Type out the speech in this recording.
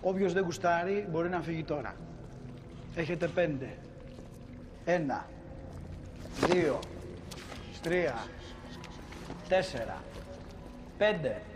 Όποιος δεν γουστάρει μπορεί να φύγει τώρα. Έχετε 5. 1, 2, 3, 4, 5.